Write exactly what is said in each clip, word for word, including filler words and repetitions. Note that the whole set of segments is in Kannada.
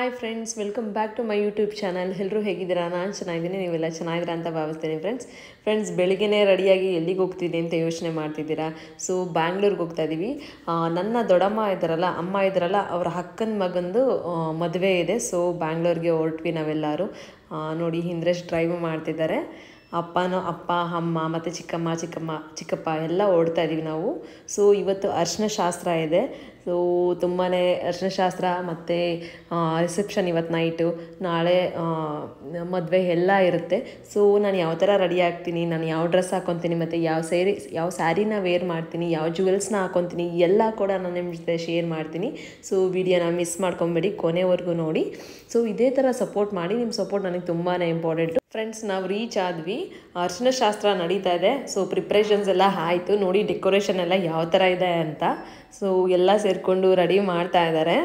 Hi friends, welcome back to my YouTube channel. ಎಲ್ಲರೂ ಹೇಗಿದ್ದೀರಾ? ನಾನು ಚೆನ್ನಾಗಿದ್ದೀನಿ, ನೀವೆಲ್ಲ ಚೆನ್ನಾಗಿದ್ದೀರಾ ಅಂತ ಭಾವಿಸ್ತೀನಿ. ಫ್ರೆಂಡ್ಸ್ ಫ್ರೆಂಡ್ಸ್ ಬೆಳಿಗ್ಗೆನೇ ರೆಡಿಯಾಗಿ ಎಲ್ಲಿಗೆ ಹೋಗ್ತಿದ್ದೀನಿ ಅಂತ ಯೋಚನೆ ಮಾಡ್ತಿದ್ದೀರಾ? ಸೊ ಬ್ಯಾಂಗ್ಳೂರ್ಗೆ ಹೋಗ್ತಾ ಇದ್ದೀವಿ. ನನ್ನ ದೊಡ್ಡಮ್ಮ ಇದ್ದಾರಲ್ಲ, ಅಮ್ಮ ಇದ್ದಾರಲ್ಲ, ಅವರ ಅಕ್ಕನ ಮಗಂದು ಮದುವೆ ಇದೆ. ಸೊ ಬ್ಯಾಂಗ್ಳೂರ್ಗೆ ಹೊರಟ್ವಿ ನಾವೆಲ್ಲರೂ. ನೋಡಿ, ಹಿಂದ್ರೆಶ್ ಡ್ರೈವ್ ಮಾಡ್ತಿದ್ದಾರೆ. ಅಪ್ಪನೂ ಅಪ್ಪ ಅಮ್ಮ ಮತ್ತು ಚಿಕ್ಕಮ್ಮ ಚಿಕ್ಕಮ್ಮ ಚಿಕ್ಕಪ್ಪ ಎಲ್ಲ ಓಡ್ತಾ ಇದ್ದೀವಿ ನಾವು. ಸೊ ಇವತ್ತು ಅರಿಶಿನ ಶಾಸ್ತ್ರ ಇದೆ. ಸೊ ತುಂಬಾ ಅರಿಶಿನ ಶಾಸ್ತ್ರ ಮತ್ತು ರಿಸೆಪ್ಷನ್ ಇವತ್ತು ನೈಟು, ನಾಳೆ ಮದುವೆ ಎಲ್ಲ ಇರುತ್ತೆ. ಸೊ ನಾನು ಯಾವ ಥರ ರೆಡಿ ಆಗ್ತೀನಿ, ನಾನು ಯಾವ ಡ್ರೆಸ್ ಹಾಕ್ಕೊತೀನಿ ಮತ್ತು ಯಾವ ಸ್ಯಾರಿ ಯಾವ ಸ್ಯಾರಿನ ವೇರ್ ಮಾಡ್ತೀನಿ, ಯಾವ ಜ್ಯುವೆಲ್ಸ್ನ ಹಾಕ್ಕೊತೀನಿ, ಎಲ್ಲ ಕೂಡ ನಾನು ನಿಮ್ಮ ಜೊತೆ ಶೇರ್ ಮಾಡ್ತೀನಿ. ಸೊ ವಿಡಿಯೋನ ಮಿಸ್ ಮಾಡ್ಕೊಬೇಡಿ, ಕೊನೆವರೆಗೂ ನೋಡಿ. ಸೊ ಇದೇ ಥರ ಸಪೋರ್ಟ್ ಮಾಡಿ, ನಿಮ್ಮ ಸಪೋರ್ಟ್ ನನಗೆ ತುಂಬಾ ಇಂಪಾರ್ಟೆಂಟು. ಫ್ರೆಂಡ್ಸ್ ನಾವು ರೀಚ್ ಆದ್ವಿ, ಅರಿಶಿನ ಶಾಸ್ತ್ರ ನಡೀತಾ ಇದೆ. ಸೊ ಪ್ರಿಪ್ರೇಷನ್ಸ್ ಎಲ್ಲ ಆಯಿತು. ನೋಡಿ ಡೆಕೋರೇಷನ್ ಎಲ್ಲ ಯಾವ ಥರ ಇದೆ ಅಂತ. ಸೊ ಎಲ್ಲ ಸೇರಿಕೊಂಡು ರೆಡಿ ಮಾಡ್ತಾ ಇದ್ದಾರೆ.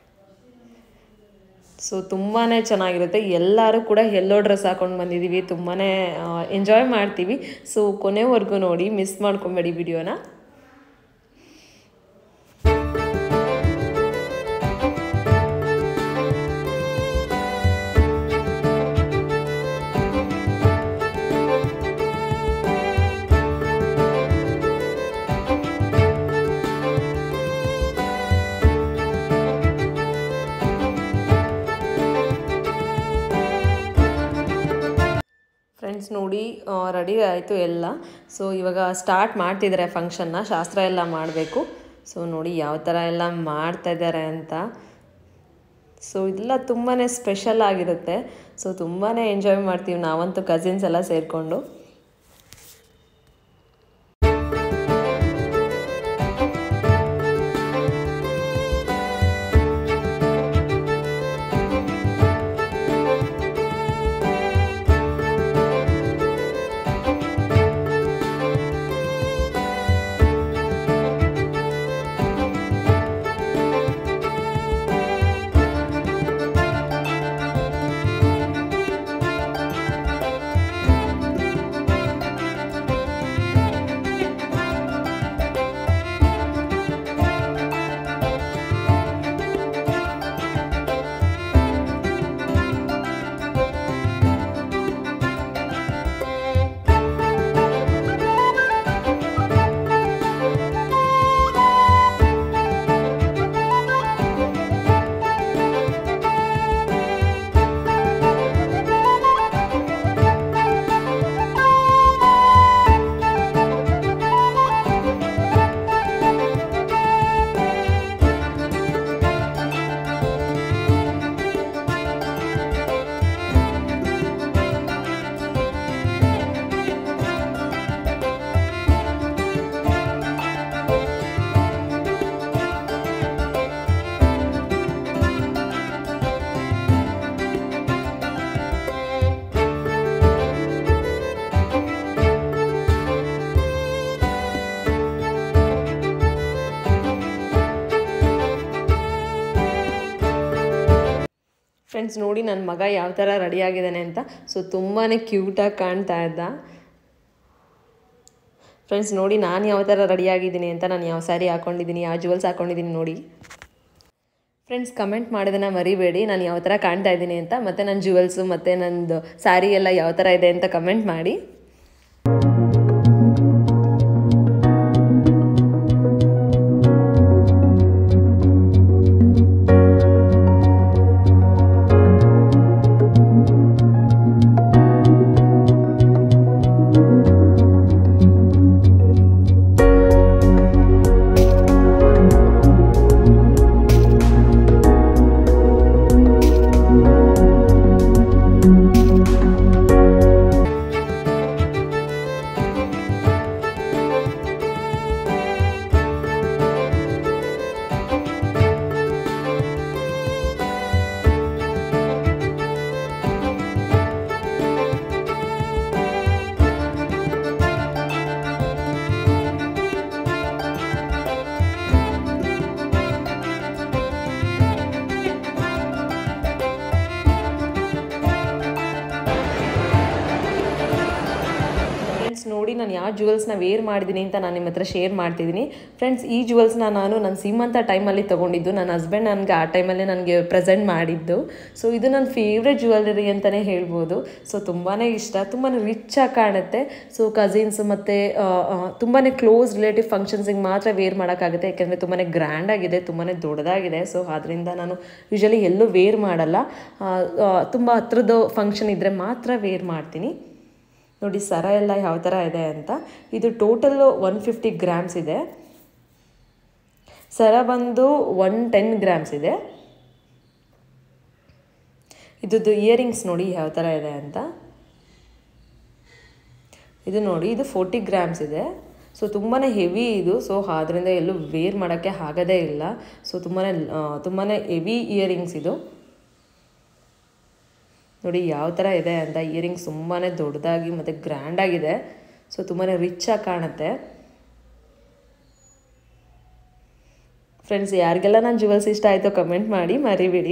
ಸೊ ತುಂಬಾ ಚೆನ್ನಾಗಿರುತ್ತೆ. ಎಲ್ಲರೂ ಕೂಡ ಎಲ್ಲೋ ಡ್ರೆಸ್ ಹಾಕೊಂಡು ಬಂದಿದ್ದೀವಿ, ತುಂಬಾ ಎಂಜಾಯ್ ಮಾಡ್ತೀವಿ. ಸೊ ಕೊನೆವರೆಗೂ ನೋಡಿ, ಮಿಸ್ ಮಾಡ್ಕೊಬೇಡಿ ವಿಡಿಯೋನ. ಫ್ರೆಂಡ್ಸ್ ನೋಡಿ, ರೆಡಿ ಆಯಿತು ಎಲ್ಲ. ಸೊ ಇವಾಗ ಸ್ಟಾರ್ಟ್ ಮಾಡ್ತಿದ್ದಾರೆ ಫಂಕ್ಷನ್ನ, ಶಾಸ್ತ್ರ ಎಲ್ಲ ಮಾಡಬೇಕು. ಸೊ ನೋಡಿ ಯಾವ ಥರ ಎಲ್ಲ ಮಾಡ್ತಾಯಿದ್ದಾರೆ ಅಂತ. ಸೊ ಇದೆಲ್ಲ ತುಂಬಾ ಸ್ಪೆಷಲ್ ಆಗಿರುತ್ತೆ. ಸೊ ತುಂಬಾ ಎಂಜಾಯ್ ಮಾಡ್ತೀವಿ ನಾವಂತೂ, ಕಸಿನ್ಸ್ ಎಲ್ಲ ಸೇರಿಕೊಂಡು. ಫ್ರೆಂಡ್ಸ್ ನೋಡಿ ನನ್ನ ಮಗ ಯಾವ ಥರ ರೆಡಿಯಾಗಿದ್ದಾನೆ ಅಂತ. ಸೊ ತುಂಬಾ ಕ್ಯೂಟಾಗಿ ಕಾಣ್ತಾ ಇದ್ದ. ಫ್ರೆಂಡ್ಸ್ ನೋಡಿ ನಾನು ಯಾವ ಥರ ರೆಡಿಯಾಗಿದ್ದೀನಿ ಅಂತ, ನಾನು ಯಾವ ಸ್ಯಾರಿ ಹಾಕ್ಕೊಂಡಿದ್ದೀನಿ, ಯಾವ ಜ್ಯುವೆಲ್ಸ್ ಹಾಕ್ಕೊಂಡಿದ್ದೀನಿ ನೋಡಿ. ಫ್ರೆಂಡ್ಸ್ ಕಮೆಂಟ್ ಮಾಡೋದನ್ನು ಮರಿಬೇಡಿ, ನಾನು ಯಾವ ಥರ ಕಾಣ್ತಾ ಇದ್ದೀನಿ ಅಂತ, ಮತ್ತು ನನ್ನ ಜ್ಯುವೆಲ್ಸು ಮತ್ತು ನನ್ನದು ಸ್ಯಾರಿ ಎಲ್ಲ ಯಾವ ಥರ ಇದೆ ಅಂತ ಕಮೆಂಟ್ ಮಾಡಿ. ಜುವೆಲ್ಸ್ನ ವೇರ್ ಮಾಡಿದ್ದೀನಿ ಅಂತ ನಾನು ನಿಮ್ಮ ಹತ್ರ ಶೇರ್ ಮಾಡ್ತಿದ್ದೀನಿ. ಫ್ರೆಂಡ್ಸ್, ಈ ಜುವೆಲ್ಸ್ನ ನಾನು ನನ್ನ ಸೀಮಂತ ಟೈಮಲ್ಲಿ ತೊಗೊಂಡಿದ್ದು. ನನ್ನ ಹಸ್ಬೆಂಡ್ ನನಗೆ ಆ ಟೈಮಲ್ಲೇ ನನಗೆ ಪ್ರೆಸೆಂಟ್ ಮಾಡಿದ್ದು. ಸೊ ಇದು ನನ್ನ ಫೇವ್ರೆಟ್ ಜ್ಯುವೆಲ್ಲರಿ ಅಂತಲೇ ಹೇಳ್ಬೋದು. ಸೊ ತುಂಬಾ ಇಷ್ಟ, ತುಂಬಾ ರಿಚಾಗಿ ಕಾಣುತ್ತೆ. ಸೊ ಕಸಿನ್ಸ್ ಮತ್ತು ತುಂಬಾ ಕ್ಲೋಸ್ ರಿಲೇಟಿವ್ ಫಂಕ್ಷನ್ಸಿಗೆ ಮಾತ್ರ ವೇರ್ ಮಾಡೋಕ್ಕಾಗುತ್ತೆ, ಯಾಕೆಂದರೆ ತುಂಬಾ ಗ್ರ್ಯಾಂಡಾಗಿದೆ, ತುಂಬಾ ದೊಡ್ಡದಾಗಿದೆ. ಸೊ ಆದ್ದರಿಂದ ನಾನು ಯೂಶಲಿ ಎಲ್ಲೂ ವೇರ್ ಮಾಡಲ್ಲ. ತುಂಬ ಹತ್ರದ್ದು ಫಂಕ್ಷನ್ ಇದ್ದರೆ ಮಾತ್ರ ವೇರ್ ಮಾಡ್ತೀನಿ. ನೋಡಿ ಸರ ಎಲ್ಲ ಯಾವ ಥರ ಇದೆ ಅಂತ. ಇದು ಟೋಟಲ್ಲು ಒನ್ ಫಿಫ್ಟಿ ಗ್ರಾಮ್ಸ್ ಇದೆ. ಸರ ಬಂದು ಒನ್ ಟೆನ್ ಗ್ರಾಮ್ಸ್ ಇದೆ. ಇದ್ದು ಇಯರಿಂಗ್ಸ್ ನೋಡಿ ಯಾವ ಥರ ಇದೆ ಅಂತ. ಇದು ನೋಡಿ, ಇದು ಫೋರ್ಟಿ ಗ್ರಾಮ್ಸ್ ಇದೆ. ಸೊ ತುಂಬಾ ಹೆವಿ ಇದು. ಸೊ ಆದ್ದರಿಂದ ಎಲ್ಲೂ ವೇರ್ ಮಾಡೋಕ್ಕೆ ಆಗೋದೇ ಇಲ್ಲ. ಸೊ ತುಂಬಾ ತುಂಬಾ ಹೆವಿ ಇಯರಿಂಗ್ಸ್ ಇದು. ನೋಡಿ ಯಾವ ಥರ ಇದೆ ಅಂತ. ಇಯರಿಂಗ್ಸ್ ತುಂಬಾ ದೊಡ್ಡದಾಗಿ ಮತ್ತು ಗ್ರ್ಯಾಂಡಾಗಿದೆ. ಸೊ ತುಂಬಾ ರಿಚಾಗಿ ಕಾಣುತ್ತೆ. ಫ್ರೆಂಡ್ಸ್, ಯಾರಿಗೆಲ್ಲ ನಾನು ಜುವೆಲ್ಸ್ ಇಷ್ಟ ಆಯಿತು ಕಮೆಂಟ್ ಮಾಡಿ, ಮರಿಬೇಡಿ.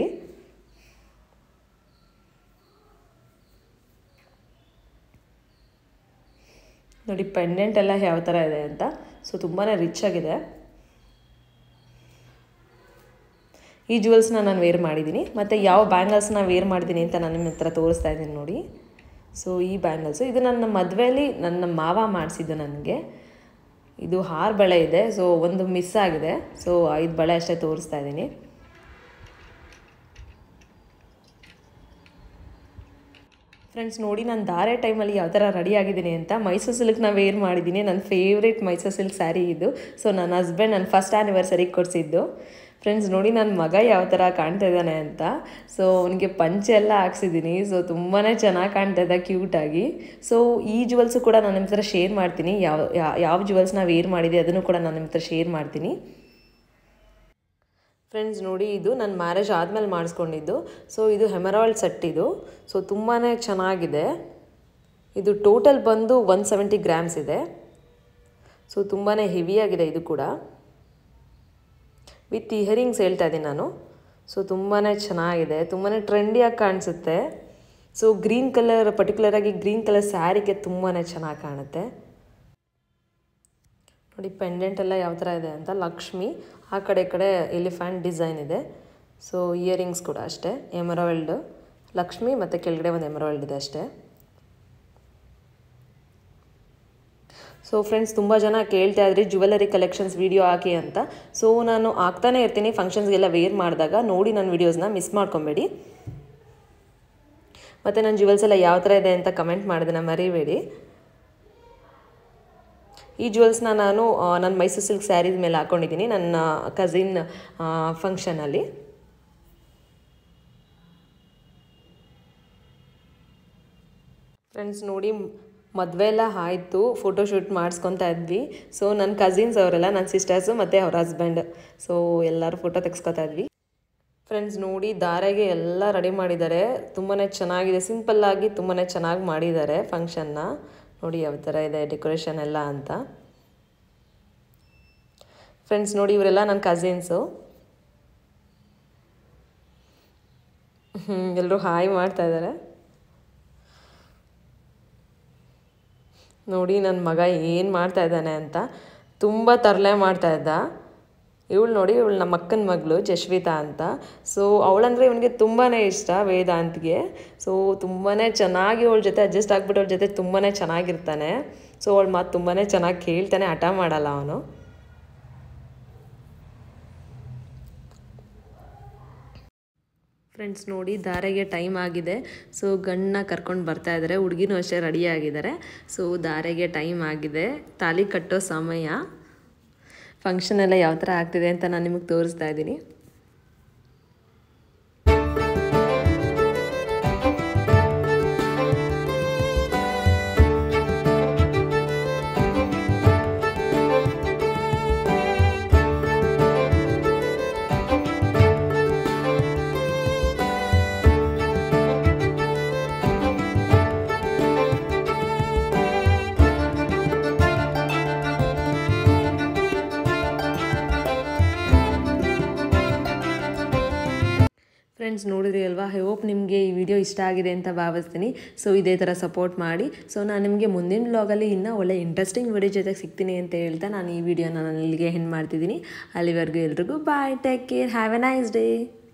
ನೋಡಿ ಪೆಂಡೆಂಟ್ ಎಲ್ಲ ಯಾವ ಥರ ಇದೆ ಅಂತ. ಸೊ ತುಂಬಾ ರಿಚಾಗಿದೆ. ಈ ಜುವೆಲ್ಸ್ನ ನಾನು ವೇರ್ ಮಾಡಿದ್ದೀನಿ. ಮತ್ತು ಯಾವ ಬ್ಯಾಂಗಲ್ಸ್ನ ವೇರ್ ಮಾಡಿದ್ದೀನಿ ಅಂತ ನಾನು ನಿಮ್ಮ ಹತ್ರ ತೋರಿಸ್ತಾ ಇದ್ದೀನಿ ನೋಡಿ. ಸೊ ಈ ಬ್ಯಾಂಗಲ್ಸು ಇದು ನನ್ನ ಮದುವೆಯಲ್ಲಿ ನನ್ನ ಮಾವ ಮಾಡಿಸಿದ್ದು ನನಗೆ. ಇದು ಆರು ಬಳೆ ಇದೆ. ಸೊ ಒಂದು ಮಿಸ್ ಆಗಿದೆ. ಸೊ ಐದು ಬಳೆ ಅಷ್ಟೇ ತೋರಿಸ್ತಾ ಇದ್ದೀನಿ. ಫ್ರೆಂಡ್ಸ್ ನೋಡಿ, ನಾನು ಧಾರೆ ಟೈಮಲ್ಲಿ ಯಾವ ಥರ ರೆಡಿ ಆಗಿದ್ದೀನಿ ಅಂತ. ಮೈಸೂರು ಸಿಲ್ಕ್ನ ವೇರ್ ಮಾಡಿದ್ದೀನಿ. ನನ್ನ ಫೇವ್ರೇಟ್ ಮೈಸೂರು ಸಿಲ್ಕ್ ಸ್ಯಾರಿ ಇದು. ಸೊ ನನ್ನ ಹಸ್ಬೆಂಡ್ ನನ್ನ ಫಸ್ಟ್ ಆ್ಯನಿವರ್ಸರಿಗೆ ಕೊಡಿಸಿದ್ದು. ಫ್ರೆಂಡ್ಸ್ ನೋಡಿ, ನನ್ನ ಮಗ ಯಾವ ಥರ ಕಾಣ್ತಾ ಇದ್ದಾನೆ ಅಂತ. ಸೊ ಅವನಿಗೆ ಪಂಚೆ ಎಲ್ಲ ಹಾಕ್ಸಿದ್ದೀನಿ. ಸೊ ತುಂಬಾ ಚೆನ್ನಾಗಿ ಕಾಣ್ತಾ ಇದ್ದ, ಕ್ಯೂಟಾಗಿ. ಸೊ ಈ ಜುವೆಲ್ಸು ಕೂಡ ನಾನು ನಿಮ್ಮ ಹತ್ರ ಶೇರ್ ಮಾಡ್ತೀನಿ. ಯಾವ ಯಾವ ಜುವೆಲ್ಸ್ನ ವೇರ್ ಮಾಡಿದೆ ಅದನ್ನು ಕೂಡ ನಾನು ನಿಮ್ಮ ಹತ್ರ ಶೇರ್ ಮಾಡ್ತೀನಿ. ಫ್ರೆಂಡ್ಸ್ ನೋಡಿ, ಇದು ನನ್ನ ಮ್ಯಾರೇಜ್ ಆದಮೇಲೆ ಮಾಡಿಸ್ಕೊಂಡಿದ್ದು. ಸೊ ಇದು ಹೆಮರಾಲ್ಡ್ ಸೆಟ್ ಇದು. ಸೊ ತುಂಬಾ ಚೆನ್ನಾಗಿದೆ. ಇದು ಟೋಟಲ್ ಬಂದು ಒನ್ ಸೆವೆಂಟಿ ಗ್ರಾಮ್ಸ್ ಇದೆ. ಸೊ ತುಂಬಾ ಹೆವಿಯಾಗಿದೆ ಇದು ಕೂಡ. ವಿತ್ ಇಯರಿಂಗ್ಸ್ ಹೇಳ್ತಾ ಇದ್ದೀನಿ ನಾನು. ಸೊ ತುಂಬಾ ಚೆನ್ನಾಗಿದೆ, ತುಂಬಾ ಟ್ರೆಂಡಿಯಾಗಿ ಕಾಣಿಸುತ್ತೆ. ಸೊ ಗ್ರೀನ್ ಕಲರ್, ಪರ್ಟಿಕ್ಯುಲರಾಗಿ ಗ್ರೀನ್ ಕಲರ್ ಸ್ಯಾರಿಗೆ ತುಂಬಾ ಚೆನ್ನಾಗಿ ಕಾಣುತ್ತೆ. ನೋಡಿ ಪೆಂಡೆಂಟ್ ಎಲ್ಲ ಯಾವ ಥರ ಇದೆ ಅಂತ. ಲಕ್ಷ್ಮಿ, ಆ ಕಡೆ ಈ ಕಡೆ ಎಲಿಫೆಂಟ್ ಡಿಸೈನ್ ಇದೆ. ಸೊ ಇಯರಿಂಗ್ಸ್ ಕೂಡ ಅಷ್ಟೇ ಎಮರಾಲ್ಡ್, ಲಕ್ಷ್ಮಿ ಮತ್ತು ಕೆಳಗಡೆ ಒಂದು ಎಮರಾಲ್ಡ್ ಇದೆ ಅಷ್ಟೇ. ಸೊ ಫ್ರೆಂಡ್ಸ್, ತುಂಬ ಜನ ಕೇಳ್ತಾ ಇದ್ರಿ ಜ್ಯುವೆಲ್ಲರಿ ಕಲೆಕ್ಷನ್ಸ್ ವೀಡಿಯೋ ಹಾಕಿ ಅಂತ. ಸೊ ನಾನು ಹಾಕ್ತಾನೆ ಇರ್ತೀನಿ ಫಂಕ್ಷನ್ಸ್ಗೆಲ್ಲ ವೇರ್ ಮಾಡಿದಾಗ. ನೋಡಿ ನನ್ನ ವೀಡಿಯೋಸ್ನ ಮಿಸ್ ಮಾಡ್ಕೊಬೇಡಿ. ಮತ್ತು ನನ್ನ ಜ್ಯುವೆಲ್ಸ್ ಎಲ್ಲ ಯಾವ ಥರ ಇದೆ ಅಂತ ಕಮೆಂಟ್ ಮಾಡೋದನ್ನ ಮರಿಬೇಡಿ. ಈ ಜ್ಯುವೆಲ್ಸ್ನ ನಾನು ನನ್ನ ಮೈಸೂರು ಸಿಲ್ಕ್ ಸ್ಯಾರೀಸ್ ಮೇಲೆ ಹಾಕ್ಕೊಂಡಿದ್ದೀನಿ ನನ್ನ ಕಸಿನ್ ಫಂಕ್ಷನಲ್ಲಿ. ಫ್ರೆಂಡ್ಸ್ ನೋಡಿ, ಮದುವೆ ಎಲ್ಲ ಆಯಿತು, ಫೋಟೋಶೂಟ್ ಮಾಡಿಸ್ಕೊತಾ ಇದ್ವಿ. ಸೊ ನನ್ನ ಕಸಿನ್ಸ್ ಅವರೆಲ್ಲ, ನನ್ನ ಸಿಸ್ಟರ್ಸು ಮತ್ತು ಅವ್ರ ಹಸ್ಬೆಂಡ್. ಸೊ ಎಲ್ಲರೂ ಫೋಟೋ ತೆಗೆಸ್ಕೊತಾ ಇದ್ವಿ. ಫ್ರೆಂಡ್ಸ್ ನೋಡಿ, ಧಾರೆಗೆ ಎಲ್ಲ ರೆಡಿ ಮಾಡಿದ್ದಾರೆ. ತುಂಬಾ ಚೆನ್ನಾಗಿದೆ, ಸಿಂಪಲ್ಲಾಗಿ ತುಂಬಾ ಚೆನ್ನಾಗಿ ಮಾಡಿದ್ದಾರೆ ಫಂಕ್ಷನ್ನ. ನೋಡಿ ಯಾವ ಥರ ಇದೆ ಡೆಕೋರೇಷನ್ ಎಲ್ಲ ಅಂತ. ಫ್ರೆಂಡ್ಸ್ ನೋಡಿ, ಇವರೆಲ್ಲ ನನ್ನ ಕಸಿನ್ಸು. ಹ್ಞೂ ಎಲ್ಲರೂ ಹಾಯ್ ಮಾಡ್ತಾ ಇದ್ದಾರೆ. ನೋಡಿ ನನ್ನ ಮಗ ಏನು ಮಾಡ್ತಾ ಇದ್ದಾನೆ ಅಂತ. ತುಂಬ ತರಲೆ ಮಾಡ್ತಾ ಇದ್ದ. ಇವಳು ನೋಡಿ, ಇವಳು ನಮ್ಮ ಅಕ್ಕನ ಮಗಳು ಜಶ್ವಿತಾ ಅಂತ. ಸೊ ಅವಳಂದರೆ ಇವನಿಗೆ ತುಂಬಾ ಇಷ್ಟ, ವೇದಾಂತ್ಗೆ. ಸೊ ತುಂಬಾ ಚೆನ್ನಾಗಿ ಅವಳ ಜೊತೆ ಅಡ್ಜಸ್ಟ್ ಆಗಿಬಿಟ್ಟು ಅವಳ ಜೊತೆ ತುಂಬಾ ಚೆನ್ನಾಗಿರ್ತಾನೆ. ಸೊ ಅವಳ ಮಾತು ತುಂಬಾ ಚೆನ್ನಾಗಿ ಕೇಳ್ತಾನೆ, ಹಠ ಮಾಡಲ್ಲ ಅವನು. ಫ್ರೆಂಡ್ಸ್ ನೋಡಿ, ಧಾರೆಗೆ ಟೈಮ್ ಆಗಿದೆ. ಸೊ ಗಂಡನ್ನ ಕರ್ಕೊಂಡು ಬರ್ತಾ ಇದ್ದಾರೆ. ಹುಡುಗಿನೂ ಅಷ್ಟೇ ರೆಡಿ ಆಗಿದ್ದಾರೆ. ಸೊ ಧಾರೆಗೆ ಟೈಮ್ ಆಗಿದೆ, ತಾಲಿ ಕಟ್ಟೋ ಸಮಯ. ಫಂಕ್ಷನ್ ಎಲ್ಲ ಯಾವ ಥರ ಆಗ್ತಿದೆ ಅಂತ ನಾನು ನಿಮಗೆ ತೋರಿಸ್ತಾ ಇದ್ದೀನಿ. ಫ್ರೆಂಡ್ಸ್, ನೋಡಿದ್ರಿ ಅಲ್ವಾ? ಐ ಹೋಪ್ ನಿಮಗೆ ಈ ವಿಡಿಯೋ ಇಷ್ಟ ಆಗಿದೆ ಅಂತ ಭಾವಿಸ್ತೀನಿ. ಸೊ ಇದೇ ಥರ ಸಪೋರ್ಟ್ ಮಾಡಿ. ಸೊ ನಾನು ನಿಮಗೆ ಮುಂದಿನ ವ್ಲಾಗಲ್ಲಿ ಇನ್ನೂ ಒಳ್ಳೆ ಇಂಟ್ರೆಸ್ಟಿಂಗ್ ವಿಡಿಯೋ ಜೊತೆಗೆ ಸಿಗ್ತೀನಿ ಅಂತ ಹೇಳ್ತಾ ನಾನು ಈ ವಿಡಿಯೋನ ನಾನು ಇಲ್ಲಿಗೆ ಹೆಣ್ಣು ಮಾಡ್ತಿದ್ದೀನಿ. ಅಲ್ಲಿವರೆಗೂ ಎಲ್ರಿಗೂ bye, take care, have a nice day.